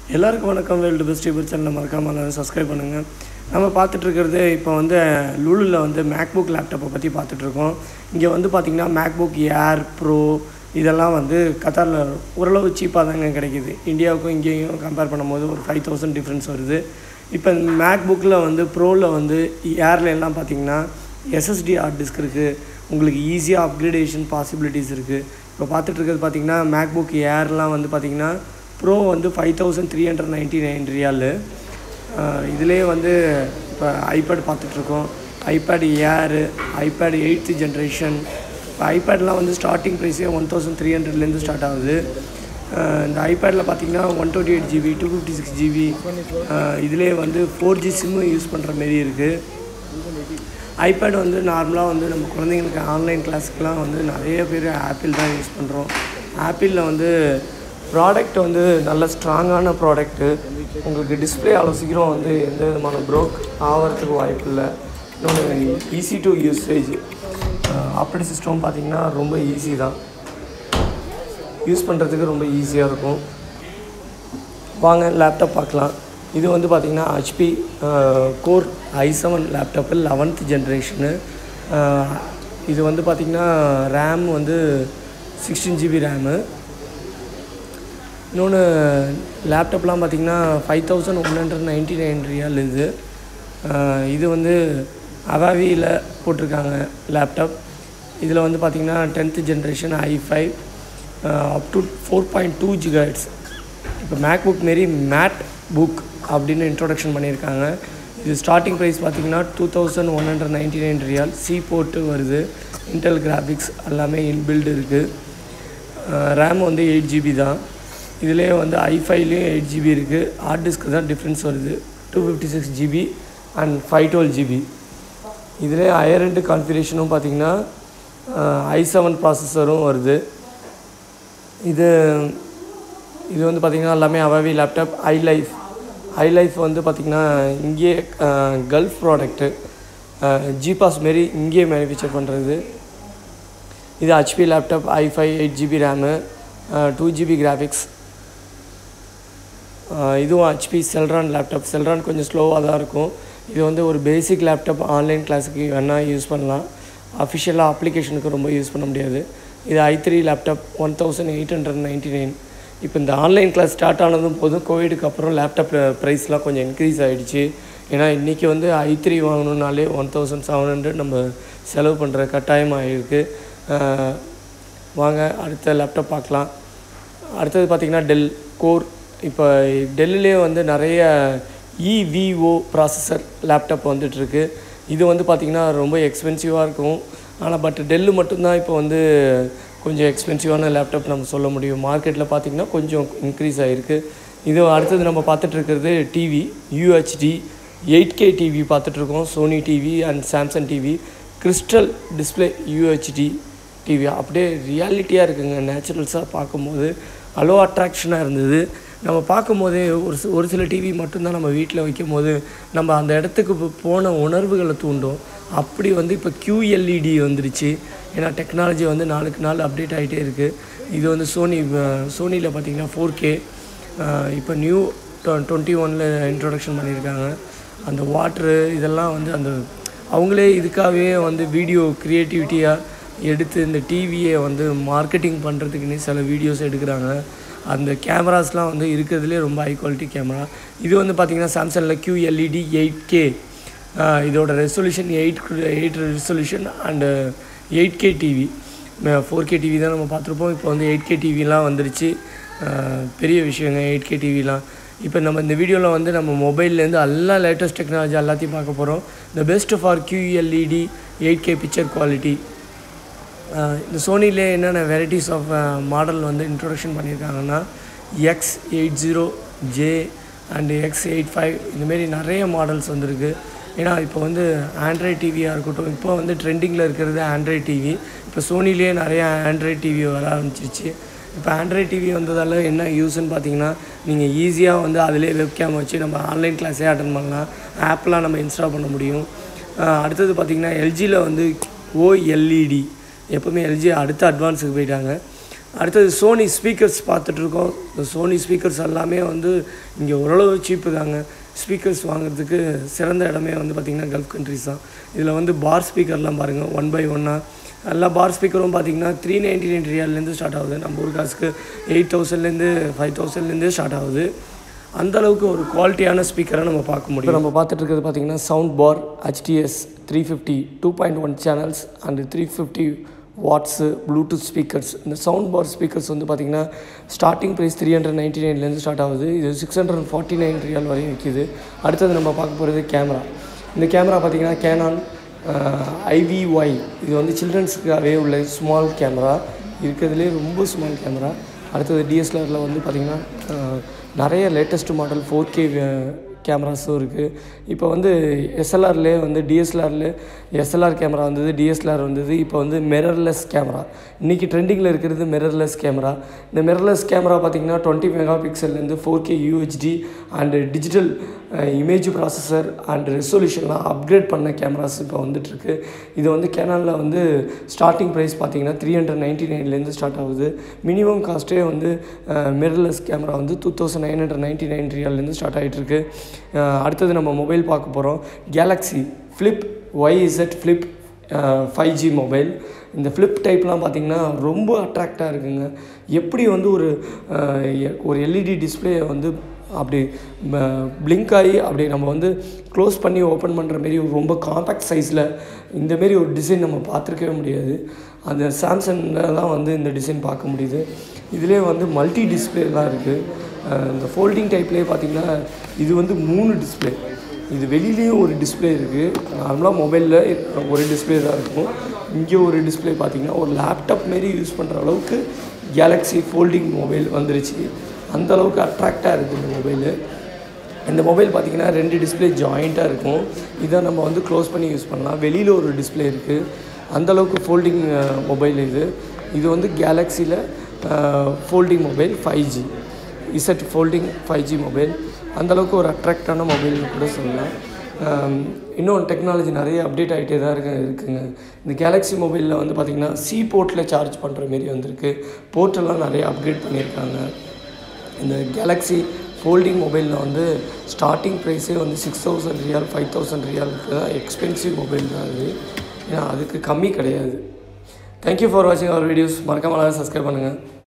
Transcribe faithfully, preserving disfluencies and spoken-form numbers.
எல்லாருக்கும் வணக்கம். World best Uber சேனலை மறக்காமல் எல்லாரும் சப்ஸ்கிரைப் பண்ணுங்கள். நம்ம பார்த்துட்ருக்கிறது இப்போ வந்து லுலுவில் வந்து மேக்புக் லேப்டாப்பை பற்றி பார்த்துட்ருக்கோம். இங்கே வந்து பார்த்திங்கன்னா மேக்புக் ஏர் ப்ரோ இதெல்லாம் வந்து கத்தாரில் ஓரளவு சீப்பாக தாங்க கிடைக்கிது. இந்தியாவுக்கும் இங்கேயும் கம்பேர் பண்ணும்போது ஒரு ஃபைவ் தௌசண்ட் டிஃப்ரென்ஸ் வருது. இப்போ மேக்புக்கில் வந்து ப்ரோவில் வந்து ஏரில் எல்லாம் பார்த்திங்கன்னா எஸ்எஸ்டி ஹார்ட் டிஸ்க் இருக்குது. உங்களுக்கு ஈஸியாக அப்கிரேடேஷன் பாசிபிலிட்டிஸ் இருக்குது. இப்போ பார்த்துட்ருக்கிறது பார்த்திங்கன்னா மேக்புக் ஏர்லாம் வந்து பார்த்திங்கன்னா ப்ரோ வந்து five thousand three hundred ninety nine riyal. இதிலே வந்து இப்போ ஐபேட் பார்த்துட்ருக்கோம். IPad Air, iPad eighth generation. இப்போ ஐபேட்லாம் வந்து ஸ்டார்டிங் ப்ரைஸே ஒன் தௌசண்ட் த்ரீ ஹண்ட்ரட்லேருந்து ஸ்டார்ட் ஆகுது. இந்த ஐபேடில் பார்த்திங்கன்னா one twenty eight GB two fifty six GB இதிலே வந்து ஃபோர் ஜி சிம்மு யூஸ் பண்ணுற மாரி இருக்குது. ஐபேட் வந்து நார்மலாக வந்து நம்ம குழந்தைங்களுக்கு ஆன்லைன் கிளாஸுக்கெலாம் வந்து நிறைய பேர் ஆப்பிள் தான் யூஸ் பண்ணுறோம். ஆப்பிளில் வந்து ப்ராடக்ட் வந்து நல்ல ஸ்ட்ராங்கான ப்ராடக்ட்டு. உங்களுக்கு டிஸ்பிளே அவ்வளோ சீக்கிரம் வந்து எந்த விதமான ப்ரோக் ஆகிறதுக்கு வாய்ப்பு இல்லை. இன்னொன்று easy to usage. Operating system பார்த்திங்கன்னா ரொம்ப ஈஸி தான், யூஸ் பண்ணுறதுக்கு ரொம்ப ஈஸியாக இருக்கும். வாங்க லேப்டாப் பார்க்கலாம். இது வந்து பார்த்திங்கன்னா HP core i seven laptop eleventh generation. இது வந்து பார்த்திங்கன்னா ரேம் வந்து சிக்ஸ்டீன் ஜிபி ரேமு. இன்னொன்று லேப்டாப்லாம் பார்த்திங்கன்னா five thousand one hundred ninety nine riyal இது. இது வந்து அவாவியில் போட்டிருக்காங்க லேப்டாப். இதில் வந்து பார்த்திங்கன்னா tenth generation i five up to four point two gigahertz. இப்போ மேக்புக் மாரி மேட் புக் அப்படின்னு இன்ட்ரொடக்ஷன் பண்ணியிருக்காங்க. இது ஸ்டார்டிங் ப்ரைஸ் பார்த்திங்கன்னா two thousand one hundred ninety nine riyal. C port வருது, இன்டெல் கிராஃபிக்ஸ் எல்லாமே இன்பில்டு இருக்குது. ரேம் வந்து எயிட் ஜிபி தான். இதிலே வந்து ஐ ஃபைவ்லேயும் எயிட் ஜிபி இருக்குது. ஹார்ட் டிஸ்க்கு தான் டிஃப்ரென்ஸ் வருது, two fifty six GB and five twelve GB. இதிலே ஹையர் எண்டு கான்ஃபிகரேஷனும் பார்த்திங்கன்னா ஐ செவன் ப்ராசஸரும் வருது. இது இது வந்து பார்த்திங்கன்னா எல்லாமே அவாவி laptop. ILife iLife வந்து பார்த்திங்கன்னா இங்கே கல்ஃப் ப்ராடக்ட்டு, ஜிபாஸ் மாரி இங்கேயே மேனுஃபேக்சர் பண்ணுறது. இது HP laptop i five eight GB RAM, two GB graphics. இதுவும் ஹெச்பி செல்ரான் லேப்டாப். செல்ரான் கொஞ்சம் ஸ்லோவாக தான் இருக்கும். இது வந்து ஒரு பேசிக் லேப்டாப், ஆன்லைன் கிளாஸுக்கு வேணால் யூஸ் பண்ணலாம். அஃபிஷியலாக அப்ளிகேஷனுக்கு ரொம்ப யூஸ் பண்ண முடியாது. இது i three laptop one thousand eight hundred ninety nine. இப்போ இந்த ஆன்லைன் கிளாஸ் ஸ்டார்ட் ஆனதும் போதும் கோவிடுக்கு அப்புறம் லேப்டாப் ப்ரைஸ்லாம் கொஞ்சம் இன்க்ரீஸ் ஆகிடுச்சு. ஏன்னா இன்றைக்கி வந்து ஐ த்ரீ வாங்கணுன்னாலே ஒன் தௌசண்ட் செவன் ஹண்ட்ரட் நம்ம செலவு பண்ணுற கட்டாயம் ஆகிருக்கு. வாங்க அடுத்த லேப்டாப் பார்க்கலாம். அடுத்தது பார்த்திங்கன்னா டெல் கோர். இப்போ டெல்லிலே வந்து நிறைய இவிஓ ப்ராசஸர் லேப்டாப் வந்துட்டுருக்கு. இது வந்து பார்த்திங்கன்னா ரொம்ப எக்ஸ்பென்சிவாக இருக்கும். ஆனால் பட் டெல்லு மட்டும்தான் இப்போ வந்து கொஞ்சம் எக்ஸ்பென்சிவான லேப்டாப் நம்ம சொல்ல முடியும். மார்க்கெட்டில் பார்த்திங்கன்னா கொஞ்சம் இன்க்ரீஸ் ஆகிருக்கு. இது அடுத்தது நம்ம பார்த்துட்ருக்கிறது TV UHD eight K TV பார்த்துட்ருக்கோம். Sony TV and Samsung TV. Crystal display UHD TV அப்படியே ரியாலிட்டியாக இருக்குங்க. நேச்சுரல்ஸாக பார்க்கும்போது அவ்வளோ அட்ராக்ஷனாக இருந்தது. நம்ம பார்க்கும்போதே ஒரு ஒரு சில டிவி மட்டும்தான் நம்ம வீட்டில் வைக்கும் போது நம்ம அந்த இடத்துக்கு போன உணர்வுகளை தூண்டும். அப்படி வந்து இப்போ கியூஎல்இடி வந்துருச்சு. ஏன்னா டெக்னாலஜி வந்து நாளுக்கு நாள் அப்டேட் ஆகிட்டே இருக்குது. இது வந்து சோனி சோனியில் பார்த்திங்கன்னா ஃபோர் கே இப்போ நியூ டுவெண்ட்டி ஒனில் இன்ட்ரொடக்ஷன் பண்ணியிருக்காங்க. அந்த வாட்ரு இதெல்லாம் வந்து அந்த அவங்களே இதுக்காகவே வந்து வீடியோ க்ரியேட்டிவிட்டியாக எடுத்து இந்த டிவியை வந்து மார்க்கெட்டிங் பண்ணுறதுக்குன்னே சில வீடியோஸ் எடுக்கிறாங்க. அந்த கேமராஸ்லாம் வந்து இருக்கிறதுலே ரொம்ப ஹை குவாலிட்டி கேமரா. இது வந்து பார்த்திங்கன்னா சாம்சங்கில் கியூஎல்இடி எயிட் கே. இதோட resolution eight eight resolution and eight K TV. Four K TV தான் நம்ம பார்த்துருப்போம். இப்போ வந்து எயிட் கே டிவிலாம் வந்துருச்சு. பெரிய விஷயங்க எயிட் கே டிவிலாம். இப்போ நம்ம இந்த வீடியோவில் வந்து நம்ம மொபைல்லேருந்து எல்லா லேட்டஸ்ட் டெக்னாலஜி எல்லாத்தையும் பார்க்க போகிறோம். The best for QLED eight K picture quality. இந்த சோனிலே என்னென்ன வெரைட்டிஸ் ஆஃப் மாடல் வந்து இன்ட்ரொடக்ஷன் பண்ணியிருக்காங்கன்னா X eight zero J and X eight five இந்தமாரி நிறைய மாடல்ஸ் வந்துருக்கு. ஏன்னா இப்போ வந்து ஆண்ட்ராய்ட் டிவியாக இருக்கட்டும், இப்போ வந்து ட்ரெண்டிங்கில் இருக்கிறது ஆண்ட்ராய்ட் டிவி. இப்போ சோனிலே நிறைய ஆண்ட்ராய்ட் டிவி வர ஆரம்பிச்சிருச்சு. இப்போ ஆண்ட்ராய்ட் டிவி வந்ததால் என்ன யூஸ்ன்னு பார்த்தீங்கன்னா நீங்கள் ஈஸியாக வந்து அதிலே வெப்கேம் வச்சு நம்ம ஆன்லைன் கிளாஸே அட்டன் பண்ணலாம். ஆப்லாம் நம்ம இன்ஸ்டால் பண்ண முடியும். அடுத்தது பார்த்திங்கன்னா எல்ஜியில் வந்து ஓஎல்இடி எப்போவுமே எல்ஜி அடுத்த அட்வான்ஸுக்கு போயிட்டாங்க. அடுத்தது சோனி ஸ்பீக்கர்ஸ் பார்த்துட்ருக்கோம். இந்த சோனி ஸ்பீக்கர்ஸ் எல்லாமே வந்து இங்கே ஓரளவு சீப்பு தாங்க. ஸ்பீக்கர்ஸ் வாங்குறதுக்கு சிறந்த இடமே வந்து பார்த்திங்கன்னா கல்ஃப் கண்ட்ரிஸ் தான். இதில் வந்து பார் ஸ்பீக்கர்லாம் பாருங்கள், ஒன் பை ஒன்னாக எல்லா பார் ஸ்பீக்கரும் பார்த்திங்கன்னா த்ரீ நைன்ட்டி நைன் ரியால்லேருந்து ஸ்டார்ட் ஆகுது. நம்ம ஊர் காசுக்கு எயிட் தௌசண்ட்லேருந்து ஃபைவ் தௌசண்ட்லேருந்தே ஸ்டார்ட் ஆகுது. அந்தளவுக்கு ஒரு குவாலிட்டியான ஸ்பீக்கரை நம்ம பார்க்க முடியும். நம்ம பார்த்துட்டு இருக்கிறது பார்த்திங்கன்னா sound bar HDS three fifty two point one channels and three fifty watts Bluetooth speakers. இந்த சவுண்ட் பார் ஸ்பீக்கர்ஸ் வந்து பார்த்திங்கன்னா starting price three hundred ninety நைன்லேருந்து ஸ்டார்ட் ஆகுது. இது six hundred forty nine riyal வரையும் விற்கிது. அடுத்தது நம்ம பார்க்க போகிறது கேமரா. இந்த கேமரா பார்த்திங்கன்னா கேனான் ஐவிஒய். இது வந்து சில்ட்ரன்ஸுக்காகவே உள்ள ஸ்மால் கேமரா, இருக்கிறதுலே ரொம்ப ஸ்மால் கேமரா. அடுத்தது டிஎஸ்எல்ஆரில் வந்து பார்த்திங்கன்னா நிறைய லேட்டஸ்ட் மாடல் ஃபோர் கே கேமராஸும் இருக்குது. இப்போ வந்து எஸ்எல்ஆர்லேயே வந்து டிஎஸ்எல்ஆரில் எஸ்எல்ஆர் கேமரா வந்தது, டிஎஸ்எல்ஆர் வந்தது. இப்போ வந்து மிரர்லெஸ் கேமரா. இன்றைக்கி ட்ரெண்டிங்கில் இருக்கிறது மிரர்லெஸ் கேமரா. இந்த மிரர்லெஸ் கேமரா பார்த்திங்கன்னா டுவெண்ட்டி மெகா பிக்சல்லேருந்து four K UHD and digital image processor and ரெசொல்யூஷன்லாம் அப்கிரேட் பண்ண கேமராஸ் இப்போ வந்துட்டுருக்கு. இது வந்து கேனானில் வந்து ஸ்டார்டிங் ப்ரைஸ் பார்த்திங்கன்னா த்ரீ ஹண்ட்ரட் நைன்ட்டி நைன்லேருந்து ஸ்டார்ட் ஆகுது. மினிமம் காஸ்ட்டே வந்து மிரர்லெஸ் கேமரா வந்து two thousand nine hundred ninety nine ரியால்லேருந்து ஸ்டார்ட் ஆகிட்டுருக்கு. அடுத்தது நம்ம மொபைல் பார்க்க போகிறோம். Galaxy flip YZ flip five G mobile. இந்த ஃப்ளிப் டைப்லாம் பார்த்திங்கன்னா ரொம்ப அட்ராக்டாக இருக்குங்க. எப்படி வந்து ஒரு ஒரு எல்இடி டிஸ்பிளே வந்து அப்படி பிளிங்க் ஆகி அப்படி நம்ம வந்து க்ளோஸ் பண்ணி ஓப்பன் பண்ணுற மாரி ரொம்ப காம்பேக்ட் சைஸில் இந்தமாரி ஒரு டிசைன் நம்ம பார்த்துருக்கவே முடியாது. அந்த சாம்சங்கில் தான் வந்து இந்த டிசைன் பார்க்க முடியுது. இதிலே வந்து மல்டி டிஸ்பிளேலாம் இருக்குது. இந்த ஃபோல்டிங் டைப்லேயே பார்த்திங்கன்னா இது வந்து மூணு டிஸ்பிளே. இது வெளியிலேயும் ஒரு டிஸ்பிளே இருக்குது. நார்மலாக மொபைலில் ஒரு டிஸ்பிளே தான் இருக்கும். இங்கே ஒரு டிஸ்பிளே பார்த்திங்கன்னா ஒரு லேப்டாப் மாரி யூஸ் பண்ணுற அளவுக்கு கேலக்ஸி ஃபோல்டிங் மொபைல் வந்துருச்சு. அந்தளவுக்கு அட்ராக்டாக இருக்குது இந்த மொபைலு. இந்த மொபைல் பார்த்திங்கன்னா ரெண்டு டிஸ்பிளே ஜாயிண்ட்டாக இருக்கும். இதை நம்ம வந்து க்ளோஸ் பண்ணி யூஸ் பண்ணலாம். வெளியில் ஒரு டிஸ்பிளே இருக்குது. அந்தளவுக்கு ஃபோல்டிங் மொபைல் இது. இது வந்து கேலக்ஸியில் folding mobile five G Z folding five G mobile. அந்தளவுக்கு ஒரு அட்ராக்டான மொபைல்னு கூட சொல்லலாம். இன்னும் டெக்னாலஜி நிறைய அப்டேட் ஆகிட்டே தான் இருக்க இருக்குங்க. இந்த கேலக்ஸி மொபைலில் வந்து பார்த்திங்கன்னா சி போர்ட்டில் சார்ஜ் பண்ணுற மாரி வந்திருக்கு. போர்ட்டெல்லாம் நிறைய அப்கிரேட் பண்ணியிருக்காங்க. இந்த கேலக்ஸி ஃபோல்டிங் மொபைலில் வந்து ஸ்டார்டிங் ப்ரைஸே வந்து six thousand riyal five thousand ரியாலுக்கு தான் எக்ஸ்பென்சிவ் மொபைல் தான் அது. ஏன்னா அதுக்கு கம்மி கிடையாது. தேங்க்யூ ஃபார் வாட்சிங் அவர் வீடியோஸ். மறக்காமல் சப்ஸ்கிரைப் பண்ணுங்கள்.